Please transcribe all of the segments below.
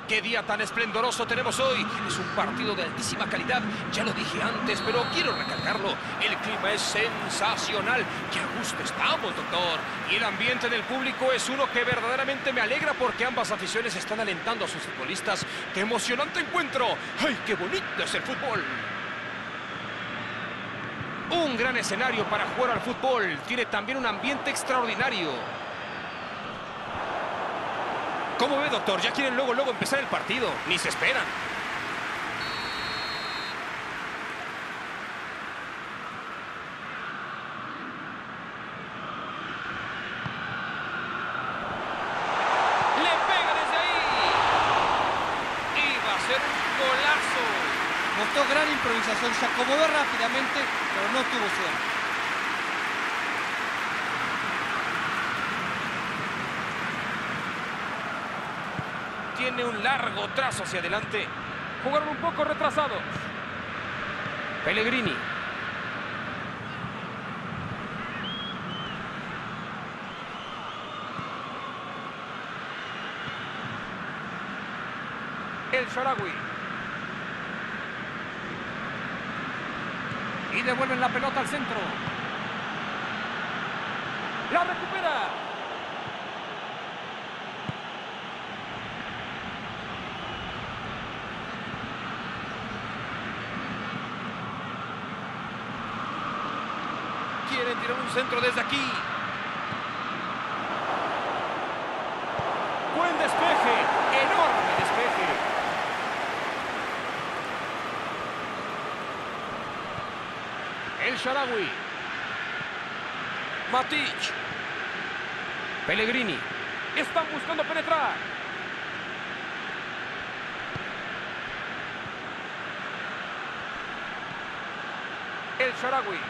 ¡Qué día tan esplendoroso tenemos hoy! Es un partido de altísima calidad, ya lo dije antes, pero quiero recalcarlo. El clima es sensacional. ¡Qué a gusto estamos, doctor! Y el ambiente del público es uno que verdaderamente me alegra porque ambas aficiones están alentando a sus futbolistas. ¡Qué emocionante encuentro! ¡Ay, qué bonito es el fútbol! Un gran escenario para jugar al fútbol. Tiene también un ambiente extraordinario. ¿Cómo ve, doctor? Ya quieren luego empezar el partido. Ni se esperan. ¡Le pega desde ahí! ¡Iba a ser un golazo! Mostró gran improvisación, se acomodó rápidamente, pero no tuvo suerte. Tiene un largo trazo hacia adelante. Jugaron un poco retrasados. Pellegrini. El Shaarawy. Y devuelven la pelota al centro. La recupera. Quieren tirar un centro desde aquí. Buen despeje. Enorme despeje. El Shaarawy. Matic. Pellegrini. Están buscando penetrar. El Shaarawy.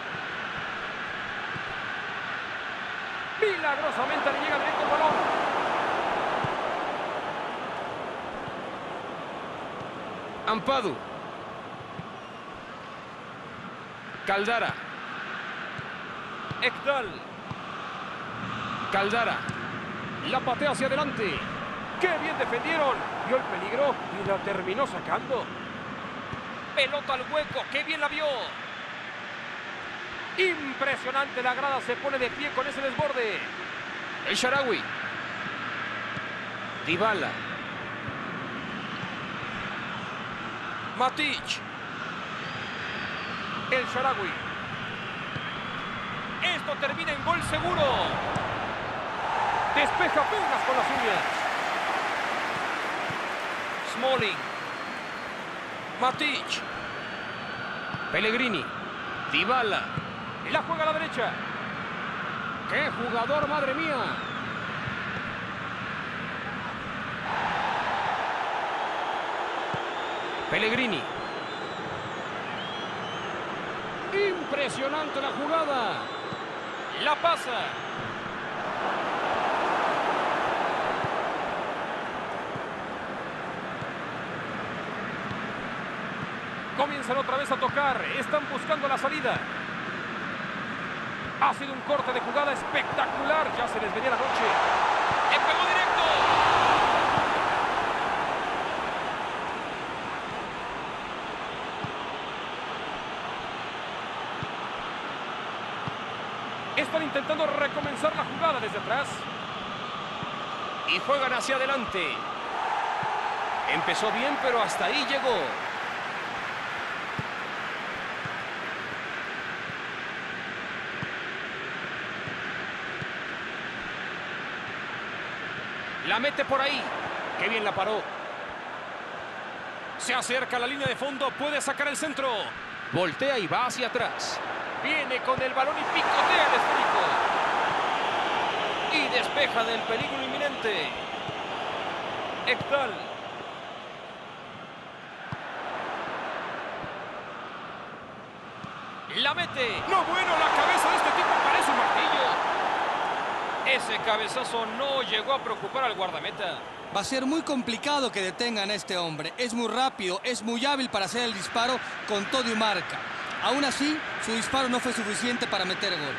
Milagrosamente le llega directo el balón. Ampadu. Caldara. Ekdal. Caldara. La patea hacia adelante. ¡Qué bien defendieron! Vio el peligro y la terminó sacando. Pelota al hueco. ¡Qué bien la vio! Impresionante, la grada se pone de pie con ese desborde. El Shaarawy. Dybala. Matic. El Shaarawy. Esto termina en gol seguro. Despeja apenas con las uñas. Smalling. Matic. Pellegrini. Dybala. La juega a la derecha. ¡Qué jugador, madre mía! Pellegrini. Impresionante la jugada. La pasa. Comienzan otra vez a tocar. Están buscando la salida. Ha sido un corte de jugada espectacular. Ya se les venía la noche. ¡Le pegó directo! Están intentando recomenzar la jugada desde atrás. Y juegan hacia adelante. Empezó bien, pero hasta ahí llegó. La mete por ahí. ¡Qué bien la paró! Se acerca a la línea de fondo. Puede sacar el centro. Voltea y va hacia atrás. Viene con el balón y picotea el esférico. Y despeja del peligro inminente. Ekdal. La mete. No, bueno, la cabeza de este tipo parece un martillo. Ese cabezazo no llegó a preocupar al guardameta. Va a ser muy complicado que detengan a este hombre. Es muy rápido, es muy hábil para hacer el disparo con todo y marca. Aún así, su disparo no fue suficiente para meter gol.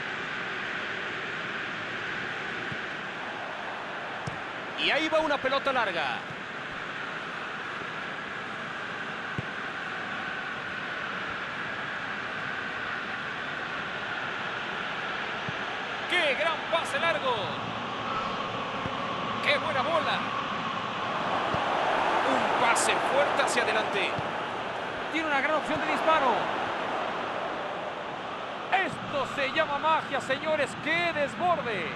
Y ahí va una pelota larga. largo. ¡Qué buena bola! Un pase fuerte hacia adelante. Tiene una gran opción de disparo. Esto se llama magia, señores. ¡Qué desborde!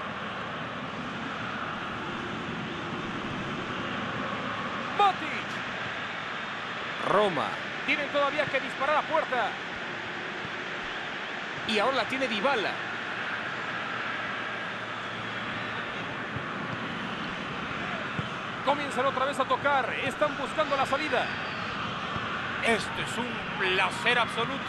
Matic. Roma. Tienen todavía que disparar a puerta. Y ahora la tiene Dybala. Comienzan otra vez a tocar. Están buscando la salida. Esto es un placer absoluto.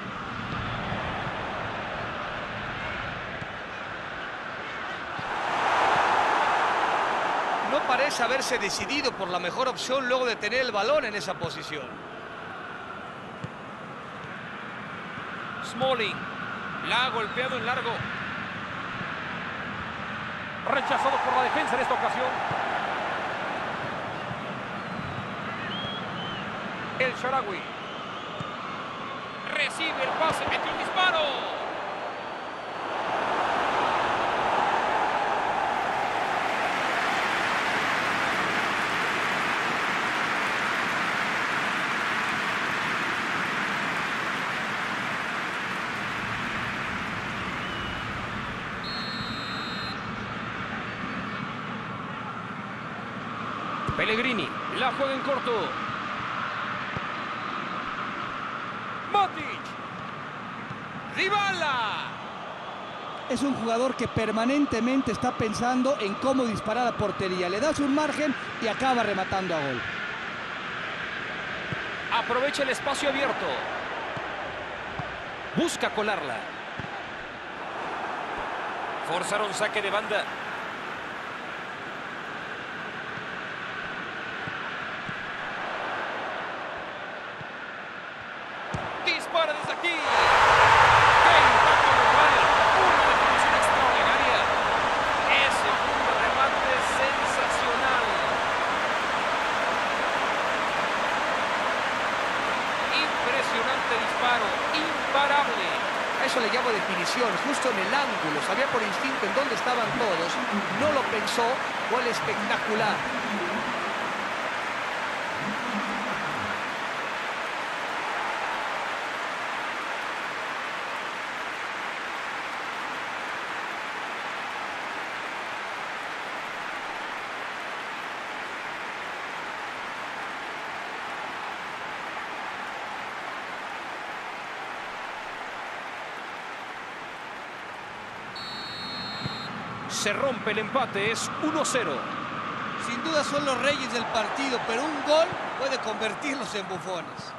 No parece haberse decidido por la mejor opción luego de tener el balón en esa posición. Smalling. La ha golpeado en largo. Rechazado por la defensa en esta ocasión. El Shaarawy. Recibe el pase, metió un disparo. Pellegrini, la juega en corto. Matic. ¡Dybala! Es un jugador que permanentemente está pensando en cómo disparar a portería. Le das un margen y acaba rematando a gol. Aprovecha el espacio abierto. Busca colarla. Forzaron saque de banda. Dispara desde aquí. ¡Qué impacto global! Una definición extraordinaria. Ese fue un remate sensacional. Impresionante disparo. Imparable. A eso le llamo definición, justo en el ángulo. Sabía por instinto en dónde estaban todos. No lo pensó. Gol espectacular. Se rompe el empate, es 1-0. Sin duda son los reyes del partido, pero un gol puede convertirlos en bufones.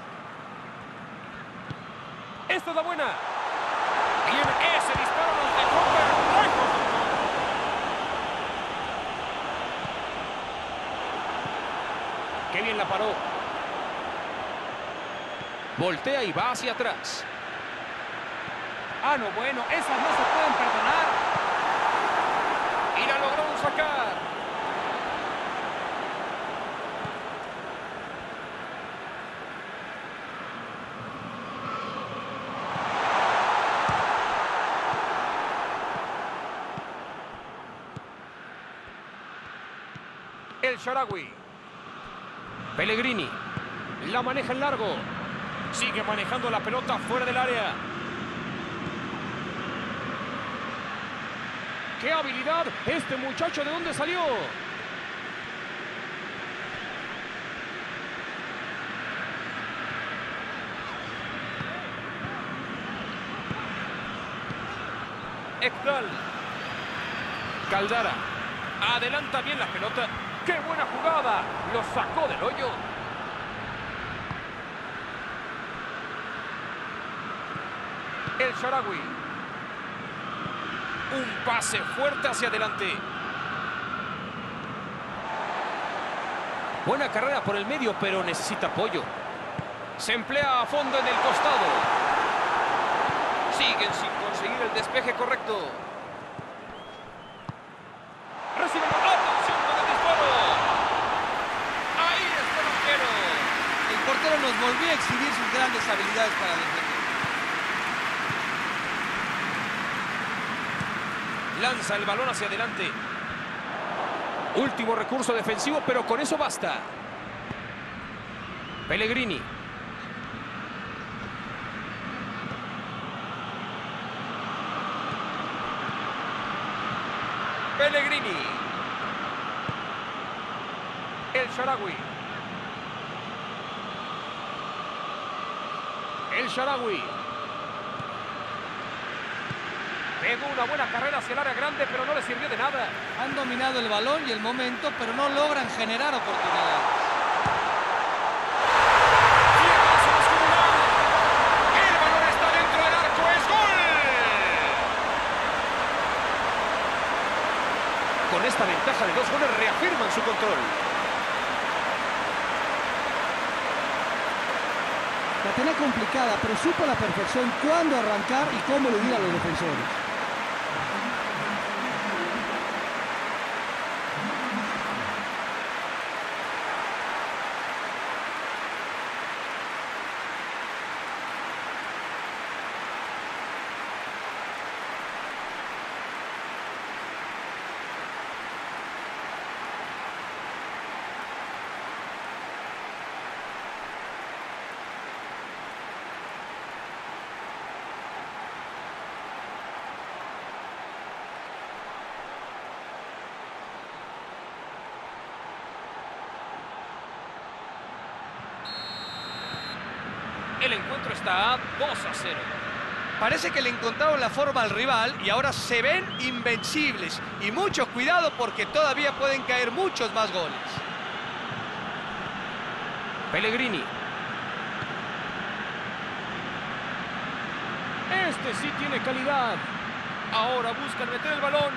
Esta es la buena. Y ese disparo nos dejó perplejos. Qué bien la paró. Voltea y va hacia atrás. Ah, no, bueno, esas no se pueden perdonar. Y la logró sacar. El Shaarawy. Pellegrini. La maneja en largo. Sigue manejando la pelota fuera del área. ¡Qué habilidad! Este muchacho, ¿de dónde salió? Ekdal. Caldara. Adelanta bien la pelota. ¡Qué buena jugada! Lo sacó del hoyo. El Shaarawy. Un pase fuerte hacia adelante. Buena carrera por el medio, pero necesita apoyo. Se emplea a fondo en el costado. Siguen sin conseguir el despeje correcto. Recibe atención con el disparo. Ahí está el arquero. El portero nos volvió a exhibir sus grandes habilidades para defender. Lanza el balón hacia adelante. Último recurso defensivo, pero con eso basta. Pellegrini. Pellegrini. El Shaarawy. El Shaarawy. Pegó una buena carrera hacia el área grande, pero no le sirvió de nada. Han dominado el balón y el momento, pero no logran generar oportunidades. El balón está dentro del arco, es gol. Con esta ventaja de 2 goles reafirman su control. La tenía complicada, pero supo a la perfección cuándo arrancar y cómo eludir a los defensores. El encuentro está a 2-0. Parece que le encontraron la forma al rival y ahora se ven invencibles. Y mucho cuidado porque todavía pueden caer muchos más goles. Pellegrini. Este sí tiene calidad. Ahora buscan meter el balón.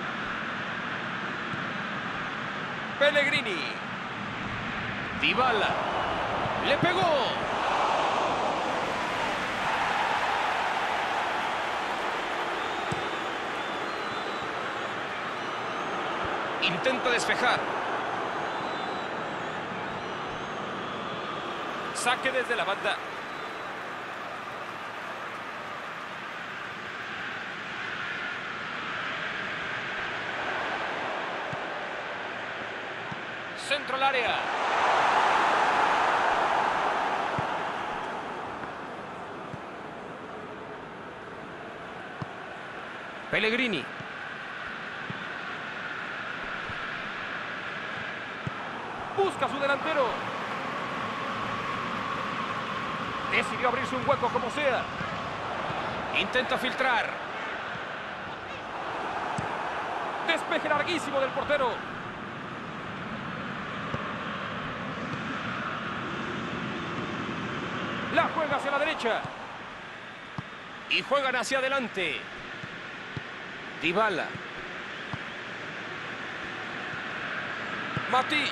Pellegrini. Dybala. Le pegó. Intenta despejar. Saque desde la banda. Centro al área. Pellegrini. Busca a su delantero. Decidió abrirse un hueco como sea. Intenta filtrar. Despeje larguísimo del portero. La juega hacia la derecha. Y juegan hacia adelante. Dybala. Matic.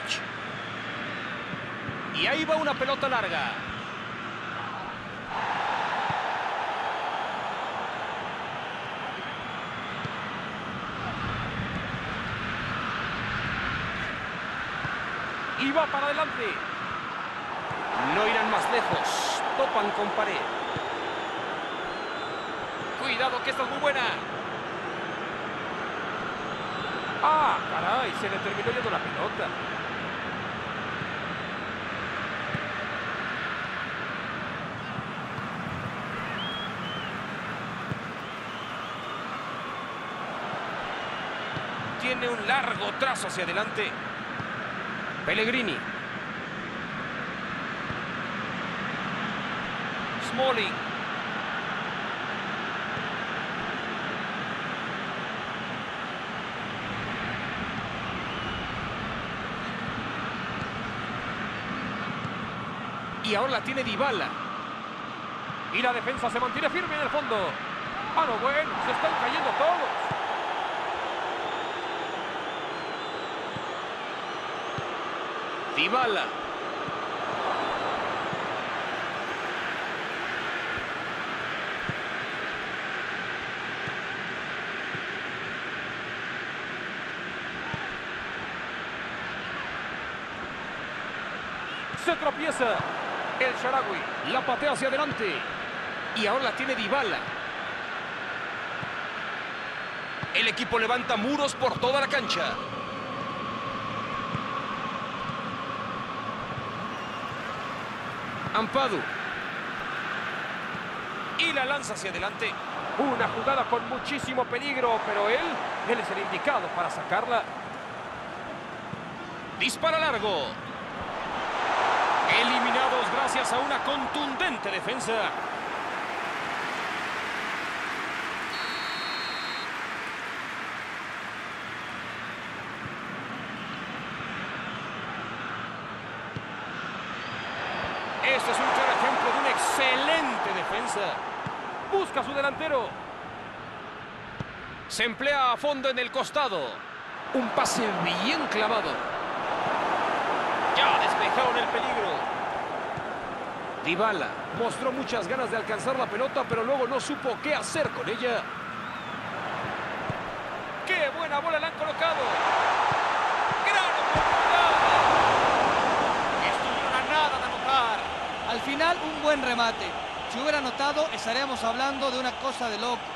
Y ahí va una pelota larga. Y va para adelante. No irán más lejos. Topan con pared. Cuidado que esta es muy buena. ¡Ah, caray! Se le terminó yendo la pelota. Tiene un largo trazo hacia adelante. Pellegrini. Smalling. Y ahora la tiene Dybala. Y la defensa se mantiene firme en el fondo. ¡Ah, no, bueno! Se están cayendo todos. Dybala. Se tropieza. El Shaarawy la patea hacia adelante. Y ahora la tiene Dybala. El equipo levanta muros por toda la cancha. Ampadu. Y la lanza hacia adelante. Una jugada con muchísimo peligro, pero él es el indicado para sacarla. Dispara largo. Eliminados gracias a una contundente defensa. Este es un claro ejemplo de una excelente defensa. Busca a su delantero. Se emplea a fondo en el costado. Un pase bien clavado. Ya despejaron el peligro. Dybala mostró muchas ganas de alcanzar la pelota, pero luego no supo qué hacer con ella. ¡Qué buena bola le han colocado! ¡Gran oportunidad! Estuvieron a nada de anotar. Al final, un buen remate. Si hubiera anotado, estaríamos hablando de una cosa de loco.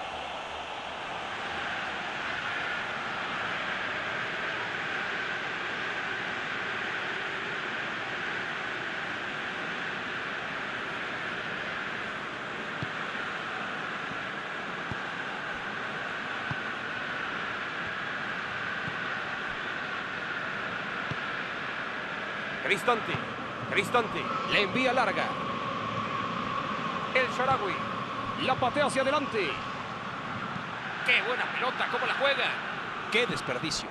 Cristante. Le envía larga. El Shaarawy. La patea hacia adelante. ¡Qué buena pelota! ¿Cómo la juega? ¡Qué desperdicio!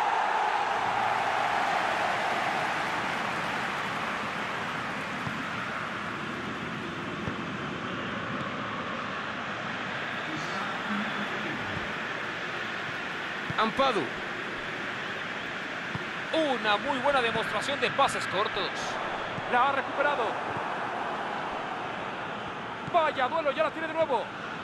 Ampadu. Una muy buena demostración de pases cortos. La ha recuperado. Vaya duelo, ya la tiene de nuevo.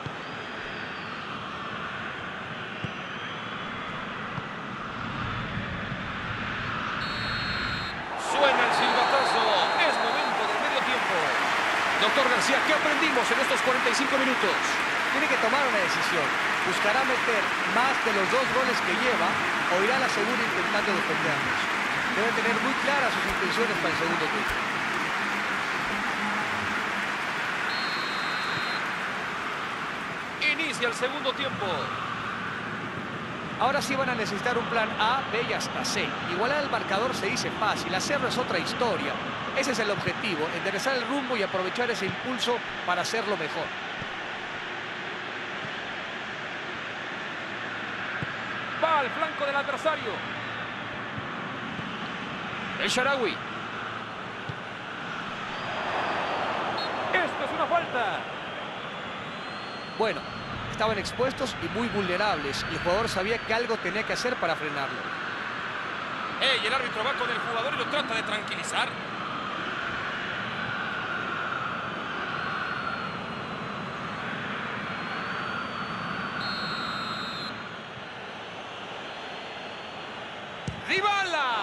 Suena el silbatazo. Es momento del medio tiempo. Doctor García, ¿qué aprendimos en estos 45 minutos? Tiene que tomar una decisión. Buscará meter más de los 2 goles que lleva o irá a la segunda intentando defenderlos. Debe tener muy claras sus intenciones para el segundo tiempo. Inicia el segundo tiempo. Ahora sí van a necesitar un plan A, B y hasta C. Igualar el marcador se dice fácil, hacerlo es otra historia. Ese es el objetivo, enderezar el rumbo y aprovechar ese impulso para hacerlo mejor. Va al flanco del adversario. El Shaarawy. Esto es una falta. Bueno, estaban expuestos y muy vulnerables. El jugador sabía que algo tenía que hacer para frenarlo. ¡Ey! El árbitro va con el jugador y lo trata de tranquilizar. ¡Dybala!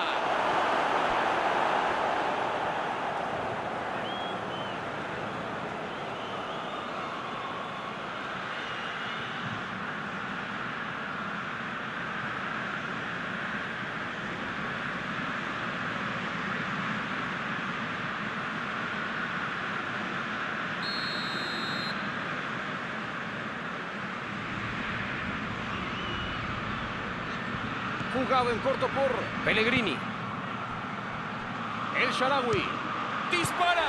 Jugado en corto por Pellegrini. El Shaarawy. ¡Dispara!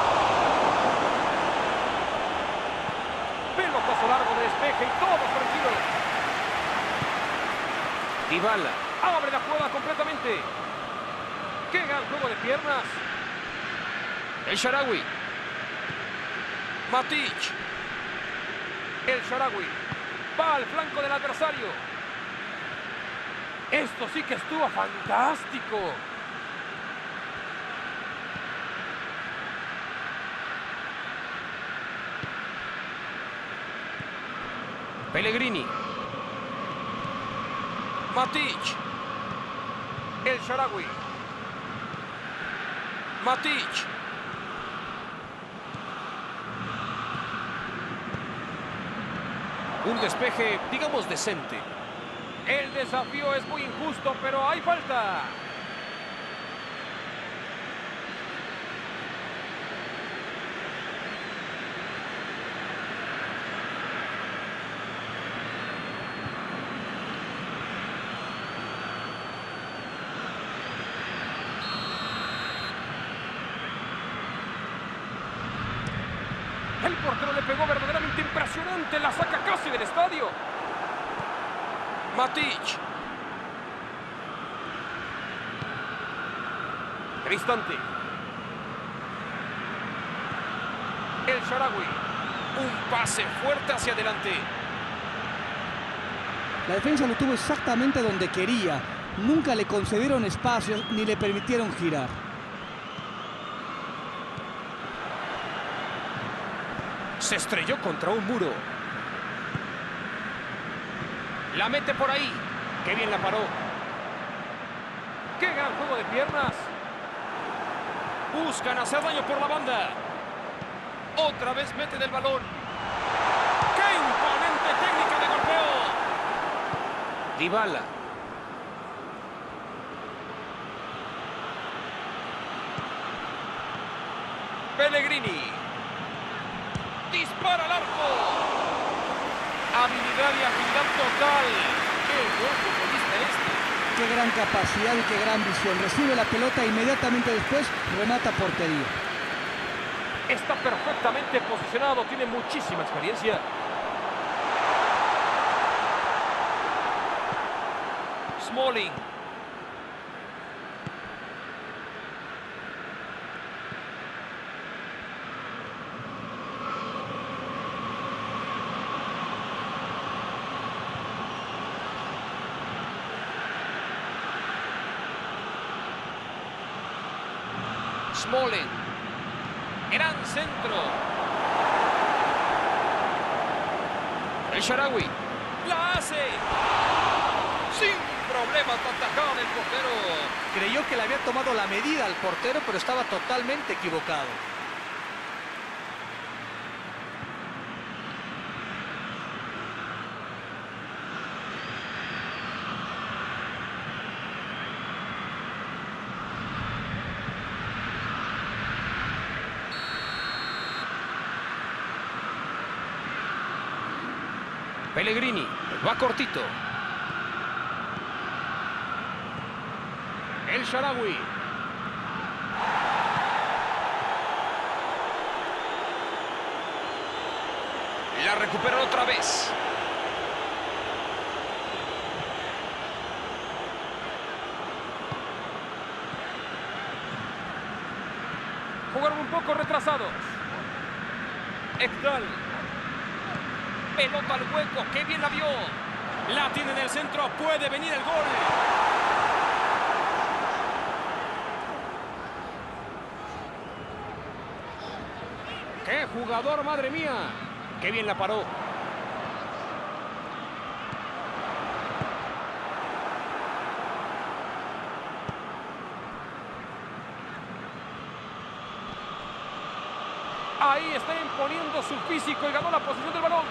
Pelotazo largo de despeje y todo tranquilo. Dybala. Abre la jugada completamente. ¡Qué gran juego de piernas! El Shaarawy. Matic. El Shaarawy. Va al flanco del adversario. Esto sí que estuvo fantástico. Pellegrini. Matic. El Shaarawy. Matic. Un despeje, digamos, decente. El desafío es muy injusto, pero hay falta. El portero le pegó verdaderamente impresionante. La saca casi del estadio. Matic. Cristante. El Shaarawy. Un pase fuerte hacia adelante. La defensa lo tuvo exactamente donde quería. Nunca le concedieron espacios ni le permitieron girar. Se estrelló contra un muro. La mete por ahí. Qué bien la paró. ¡Qué gran juego de piernas! Buscan hacer daño por la banda. Otra vez meten el balón. ¡Qué imponente técnica de golpeo! Dybala. Pellegrini. Dispara al arco. Habilidad y agilidad total. ¡Qué buen futbolista este! Qué gran capacidad y qué gran visión. Recibe la pelota e inmediatamente después remata portería. Está perfectamente posicionado, tiene muchísima experiencia. Smalling. Smalling. Gran centro. El Shaarawy. La hace. Sin problemas atajado el portero. Creyó que le había tomado la medida al portero, pero estaba totalmente equivocado. Pellegrini. Va cortito. El Shaarawy. La recuperan otra vez. Jugaron un poco retrasados. Ekdal. Pelota al hueco. ¡Qué bien la vio! La tiene en el centro. Puede venir el gol. ¡Qué jugador, madre mía! ¡Qué bien la paró! Ahí está imponiendo su físico y ganó la posición del balón.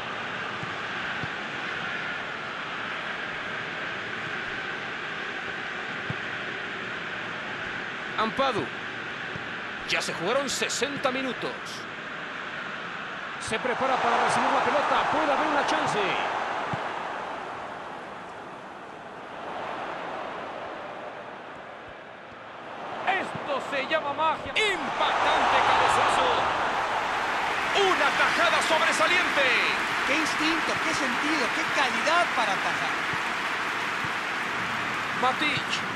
Ampadu. Ya se jugaron 60 minutos. Se prepara para recibir la pelota. Puede haber una chance. Esto se llama magia. ¡Impactante cabezazo! ¡Una tajada sobresaliente! Qué instinto, qué sentido, qué calidad para atajar. Matic.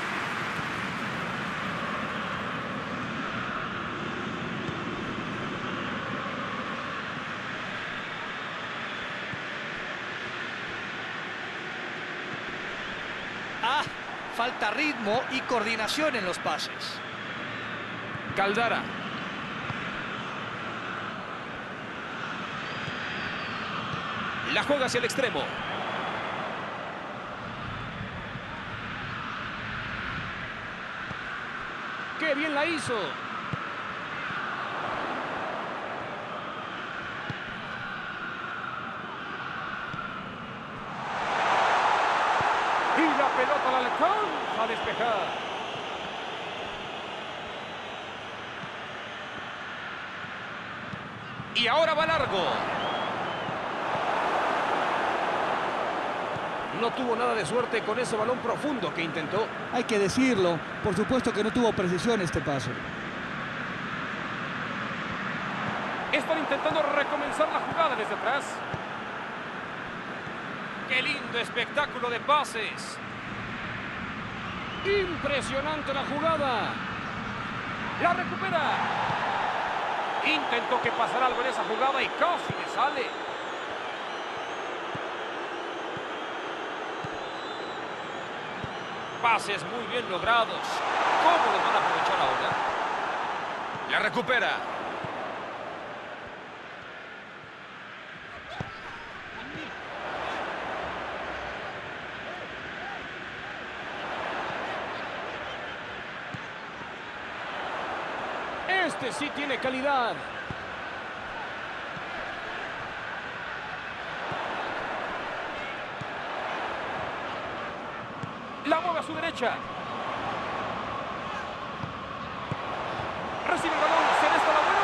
Falta ritmo y coordinación en los pases. Caldara. La juega hacia el extremo. ¡Qué bien la hizo! la alcanza a despejar. Y ahora va largo. No tuvo nada de suerte con ese balón profundo que intentó. Hay que decirlo, por supuesto que no tuvo precisión este pase. Están intentando recomenzar la jugada desde atrás. ¡Qué lindo espectáculo de pases! Impresionante la jugada. La recupera. Intentó que pasara algo en esa jugada y casi le sale. Pases muy bien logrados. ¿Cómo lo van a aprovechar ahora? La recupera. Este sí tiene calidad. La mueve a su derecha. Recibe el balón. ¿Será esta la buena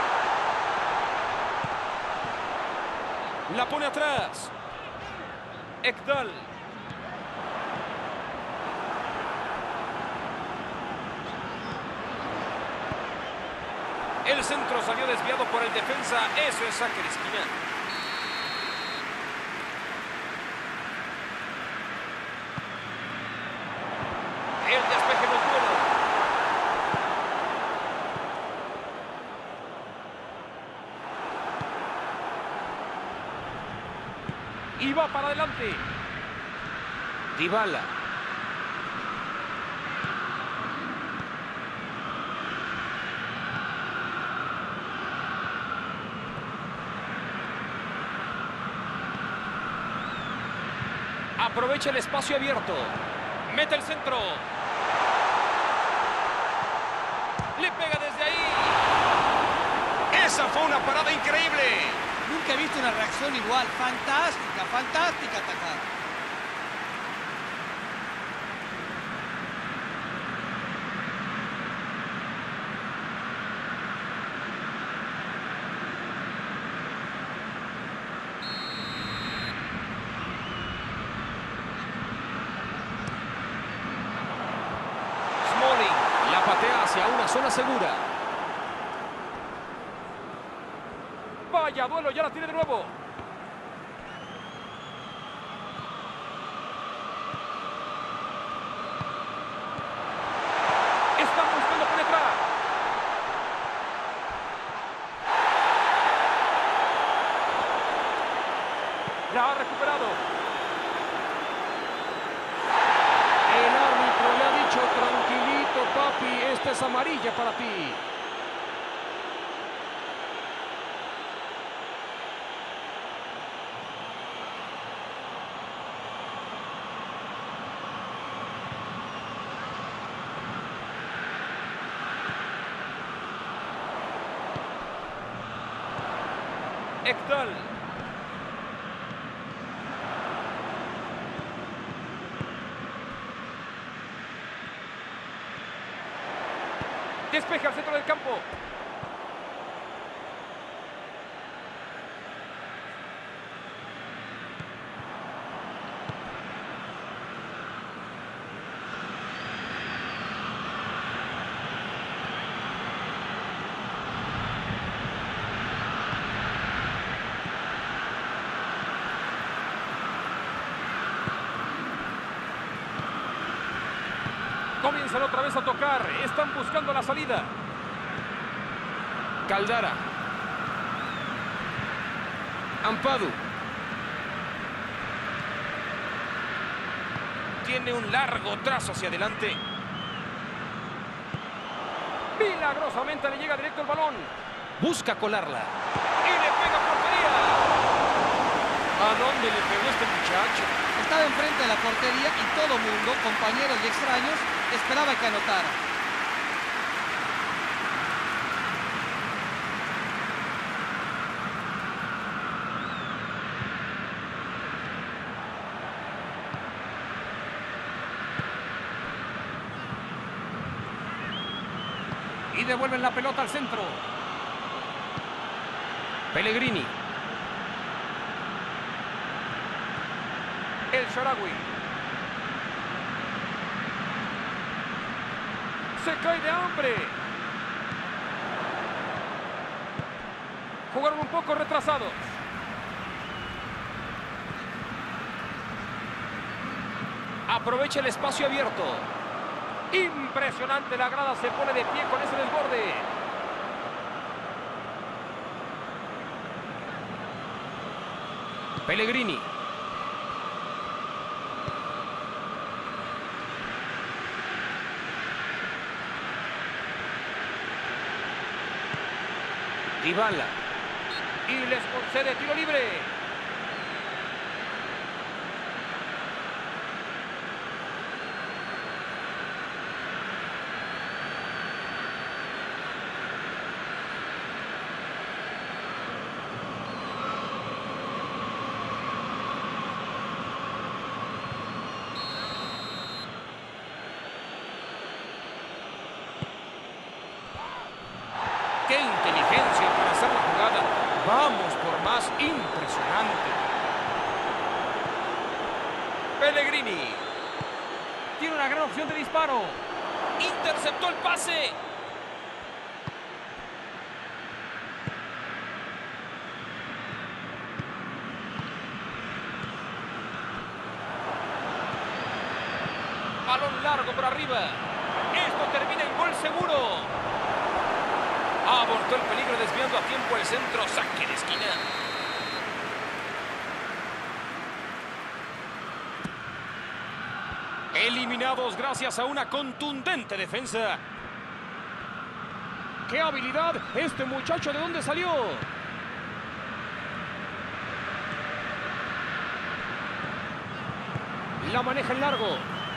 o no? La pone atrás. Ekdal. El centro salió desviado por el defensa. Eso es saque de esquina. El despeje no es bueno. Y va para adelante. Dybala. Aprovecha el espacio abierto. Mete el centro. Le pega desde ahí. Esa fue una parada increíble. Nunca he visto una reacción igual. Fantástica, fantástica atacada. La patea hacia una zona segura. Vaya duelo, ya la tiene de nuevo. Están buscando penetrar. La ha recuperado. El árbitro le ha dicho: tranquilito, papi, esta es amarilla para ti. Ekdal. Despeja al centro del campo. Comienzan otra vez a tocar. Están buscando la salida. Caldara. Ampadu. Tiene un largo trazo hacia adelante. Milagrosamente le llega directo el balón. Busca colarla. Y le pega portería. ¿A dónde le pegó este muchacho? Estaba enfrente de la portería y todo mundo, compañeros y extraños, esperaba que anotara. Y devuelven la pelota al centro. Pellegrini. El Shaarawy. Se cae de hambre. Jugaron un poco retrasados. Aprovecha el espacio abierto. Impresionante, la grada se pone de pie con ese desborde. Pellegrini. Dybala. Y les concede tiro libre. ¡Qué inteligencia para hacer la jugada! ¡Vamos por más! ¡Impresionante! Pellegrini. Tiene una gran opción de disparo. ¡Interceptó el pase! Balón largo por arriba. Esto termina en gol seguro. Abortó el peligro desviando a tiempo el centro. Saque de esquina. Eliminados gracias a una contundente defensa. ¡Qué habilidad! Este muchacho, ¿de dónde salió? La maneja en largo.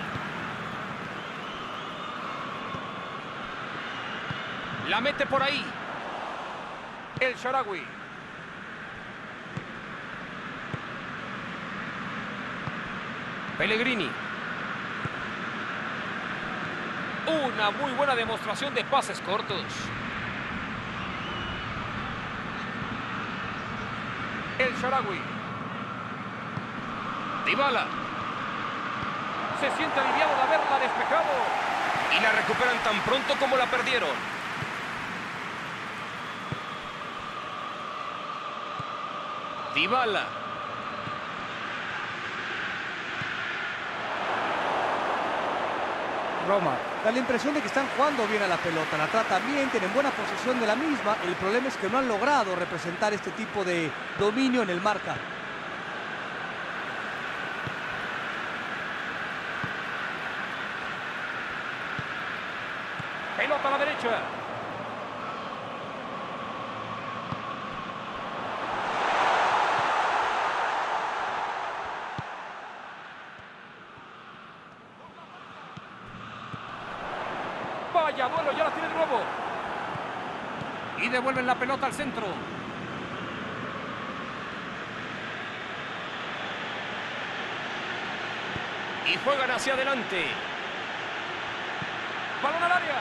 La mete por ahí. El Shaarawy. Pellegrini. Una muy buena demostración de pases cortos. El Shaarawy. Dybala. Se siente aliviado de haberla despejado. Y la recuperan tan pronto como la perdieron. Dybala. Roma, da la impresión de que están jugando bien a la pelota, la tratan bien, tienen buena posesión de la misma. El problema es que no han logrado representar este tipo de dominio en el marca. Pelota a la derecha. Vaya duelo, ya la tiene de nuevo. Y devuelven la pelota al centro. Y juegan hacia adelante. Balón al área.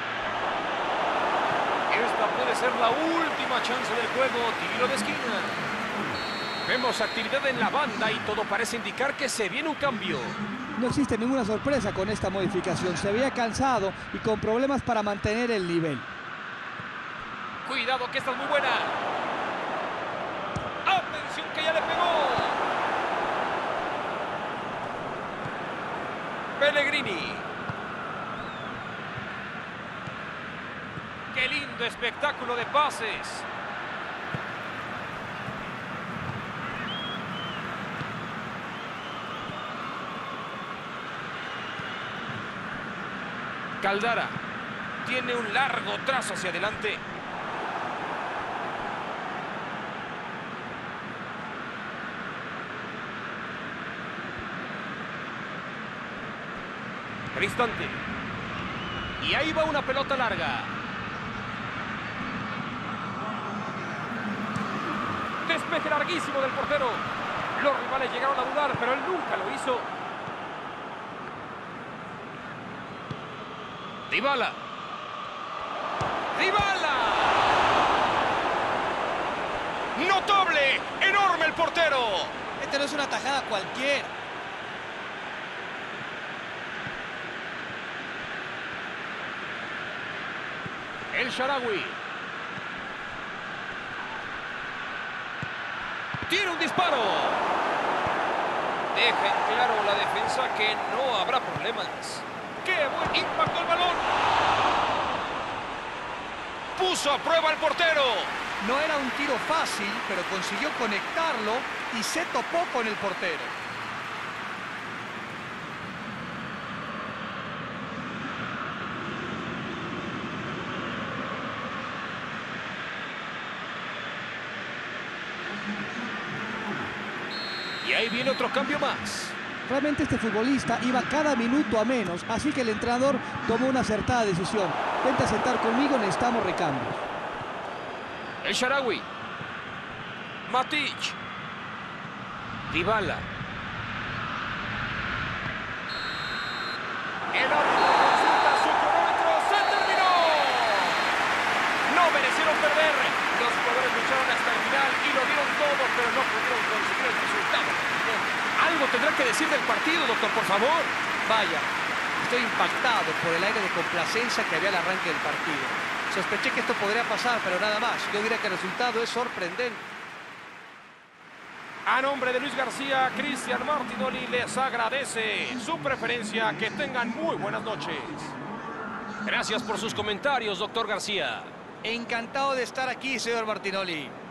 Esta puede ser la última chance del juego. Tiro de esquina. Vemos actividad en la banda y todo parece indicar que se viene un cambio. No existe ninguna sorpresa con esta modificación. Se veía cansado y con problemas para mantener el nivel. Cuidado que esta es muy buena. ¡Atención que ya le pegó! Pellegrini. ¡Qué lindo espectáculo de pases! Caldara tiene un largo trazo hacia adelante. Cristante. Y ahí va una pelota larga. Despeje larguísimo del portero. Los rivales llegaron a dudar, pero él nunca lo hizo. Dybala. ¡Dybala! ¡Notable! ¡Enorme el portero! Este no es una tajada cualquiera. El Shaarawy. ¡Tiene un disparo! Deja en claro la defensa que no habrá problemas. ¡Qué buen impacto el balón! Puso a prueba al portero. No era un tiro fácil, pero consiguió conectarlo y se topó con el portero. Y ahí viene otro cambio más. Realmente este futbolista iba cada minuto a menos, así que el entrenador tomó una acertada decisión. Vente a sentar conmigo, necesitamos recambios. El Shaarawy. Matic. Dybala. El árbitro consulta su cronómetro. ¡Se terminó! No merecieron perder. Los jugadores lucharon hasta el final y lo dieron todo, pero no pudieron conseguir el resultado. Algo tendrá que decir del partido, doctor, por favor. Vaya, estoy impactado por el aire de complacencia que había al arranque del partido. Sospeché que esto podría pasar, pero nada más. Yo diría que el resultado es sorprendente. A nombre de Luis García, Cristian Martinoli les agradece su preferencia. Que tengan muy buenas noches. Gracias por sus comentarios, doctor García. Encantado de estar aquí, señor Martinoli.